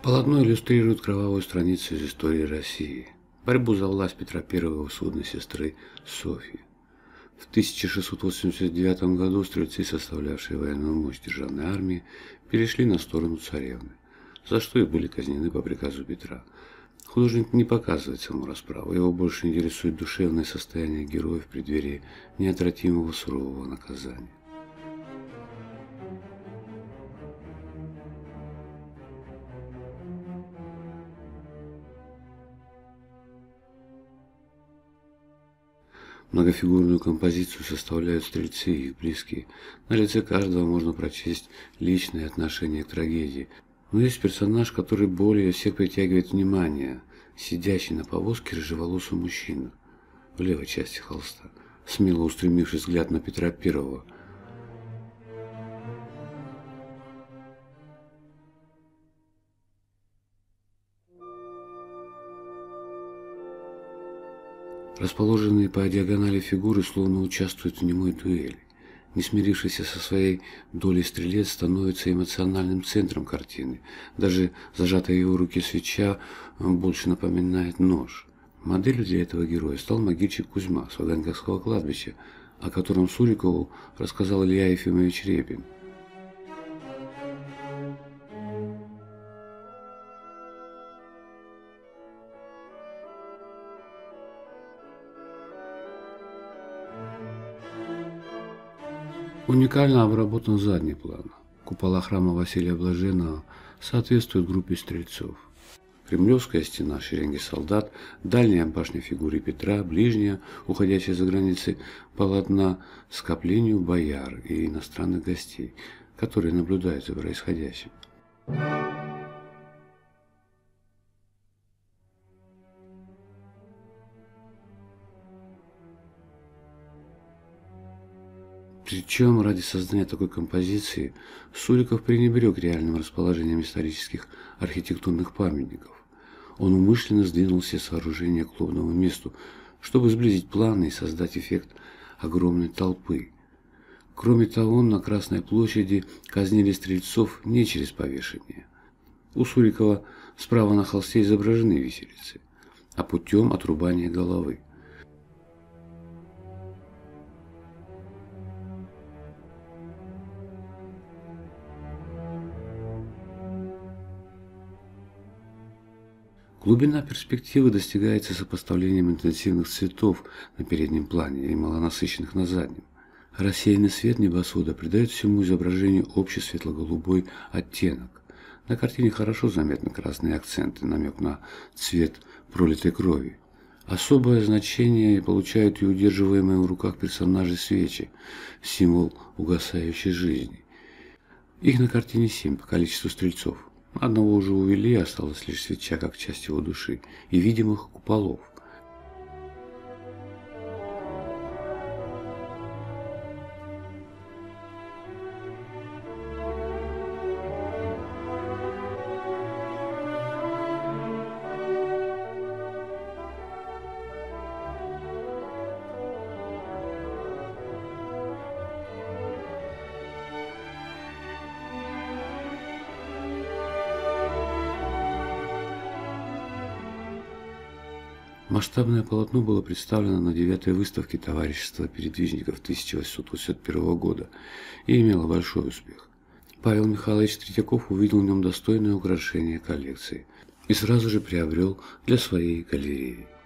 Полотно иллюстрирует кровавую страницу из истории России, борьбу за власть Петра I и его сводной сестры Софьи. В 1689 году стрельцы, составлявшие военную мощь державной армии, перешли на сторону царевны, за что и были казнены по приказу Петра. Художник не показывает саму расправу, его больше интересует душевное состояние героев в преддверии неотвратимого сурового наказания. Многофигурную композицию составляют стрельцы и их близкие. На лице каждого можно прочесть личное отношение к трагедии. Но есть персонаж, который более всех притягивает внимание. Сидящий на повозке рыжеволосый мужчина в левой части холста, смело устремивший взгляд на Петра I. Расположенные по диагонали фигуры словно участвуют в немой дуэли. Не смирившийся со своей долей стрелец становится эмоциональным центром картины. Даже зажатая в его руке свеча больше напоминает нож. Моделью для этого героя стал могильщик Кузьма с Ваганьковского кладбища, о котором Сурикову рассказал Илья Ефимович Репин. Уникально обработан задний план. Купола храма Василия Блаженного соответствуют группе стрельцов. Кремлевская стена шеренги солдат, дальняя башня фигуры Петра, ближняя, уходящая за границы полотна, скоплению бояр и иностранных гостей, которые наблюдают за происходящим. Причем ради создания такой композиции Суриков пренебрег реальным расположением исторических архитектурных памятников. Он умышленно сдвинул все сооружения к лобному месту, чтобы сблизить планы и создать эффект огромной толпы. Кроме того, на Красной площади казнили стрельцов не через повешение. У Сурикова справа на холсте изображены виселицы, а путем отрубания головы. Глубина перспективы достигается сопоставлением интенсивных цветов на переднем плане и малонасыщенных на заднем. Рассеянный свет небосвода придает всему изображению общий светло-голубой оттенок. На картине хорошо заметны красные акценты, намек на цвет пролитой крови. Особое значение получают и удерживаемые в руках персонажи свечи, символ угасающей жизни. Их на картине 7 по количеству стрельцов. Одного уже увели, осталась лишь свеча как часть его души и видимых куполов. Масштабное полотно было представлено на 9-й выставке Товарищества передвижников 1881 года и имело большой успех. Павел Михайлович Третьяков увидел в нем достойное украшение коллекции и сразу же приобрел для своей галереи.